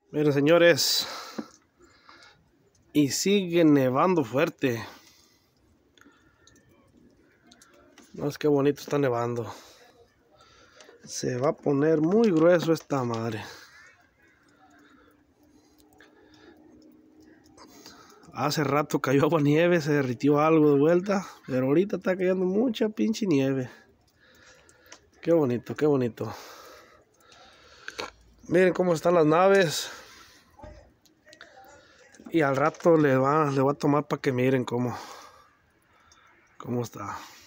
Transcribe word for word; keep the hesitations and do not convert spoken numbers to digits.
Miren, señores, y sigue nevando fuerte. No, es que bonito está nevando. Se va a poner muy grueso esta madre. Hace rato cayó agua nieve, se derritió algo de vuelta, pero ahorita está cayendo mucha pinche nieve. Qué bonito, qué bonito. Miren cómo están las naves. Y al rato le va, le va a tomar para que miren cómo, cómo está.